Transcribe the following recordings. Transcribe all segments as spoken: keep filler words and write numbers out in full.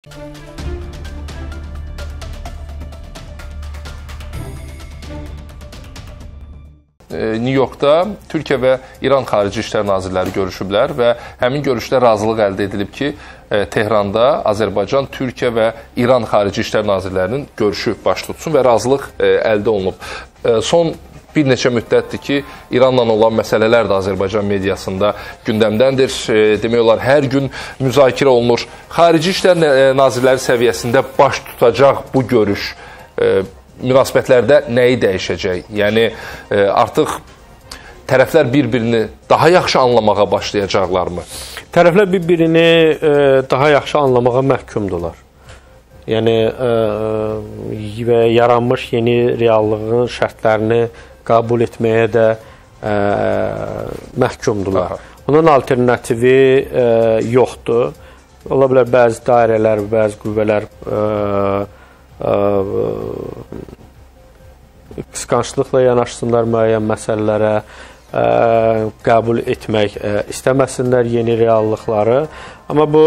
New Yorkda Türkiyə və İran Xarici İşlər Nazirləri görüşüblər və həmin görüşdə razılıq əldə edilib ki, Tehranda Azərbaycan, Türkiyə və İran Xarici İşlər Nazirlərinin görüşü baş tutsun və razılıq əldə olunub. Son bir neçə müddətdir ki, İranla olan məsələlər də Azərbaycan mediasında gündəmdəndir. Demək olar, hər gün müzakirə olunur. Xarici İşlər Nazirləri səviyyəsində baş tutacaq bu görüş münasibətlərdə nəyi dəyişəcək? Yəni, artıq tərəflər bir-birini daha yaxşı anlamağa başlayacaqlarmı? Tərəflər bir-birini daha yaxşı anlamağa məhkumdurlar. Yəni, və yaranmış yeni reallığın şərtlərini qəbul etməyə də məhkumdurlar. Bunun alternativi yoxdur. Ola bilər, bəzi dairələr, bəzi qüvvələr qısqanclıqla yanaşsınlar müəyyən məsələlərə, qəbul etmək istəməsinlər yeni reallıqları. Amma bu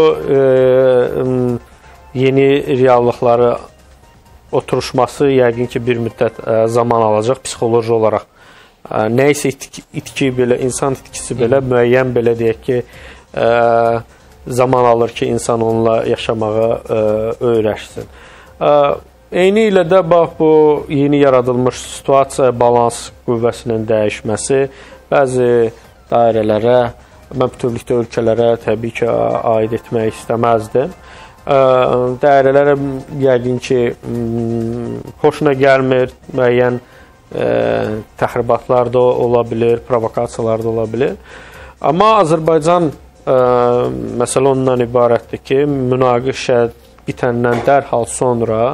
yeni reallıqları oturuşması yəqin ki, bir müddət zaman alacaq psixoloji olaraq. Nəysə itki belə, insan itkisi belə müəyyən belə deyək ki, zaman alır ki, insan onunla yaşamağa öyrəşsin. Eyni ilə də bax, bu yeni yaradılmış situasiya, balans qüvvəsinin dəyişməsi bəzi dairələrə, mən bütövlükdə ölkələrə təbii ki, aid etmək istəməzdim. Dairələrə yəqin ki, xoşuna gəlmir, müəyyən təxribatlar da ola bilir, provokasiyalar da ola bilir. Amma Azərbaycan məsələ ondan ibarətdir ki, münaqişə bitəndən dərhal sonra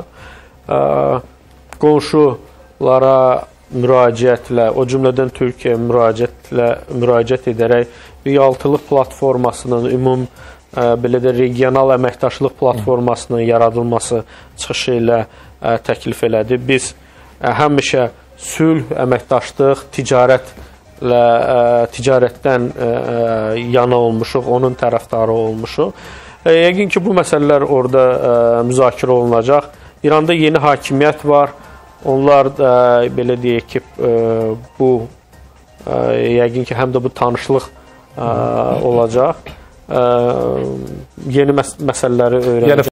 qonşulara müraciətlə, o cümlədən Türkiyə müraciətlə, müraciət edərək realtılıq platformasının, ümum belə də regional əməkdaşlıq platformasının yaradılması çıxışı ilə təklif elədi. Biz həmişə sülh, əməkdaşlıq, ticarətlə, ticarətdən yana olmuşuq, onun tərəfdarı olmuşuq. Yəqin ki, bu məsələlər orada müzakirə olunacaq. İranda yeni hakimiyyət var. Onlar da, belə deyək ki, bu, yəqin ki, həm də bu tanışlıq olacaq. Yeni məsələləri öyrənəcək.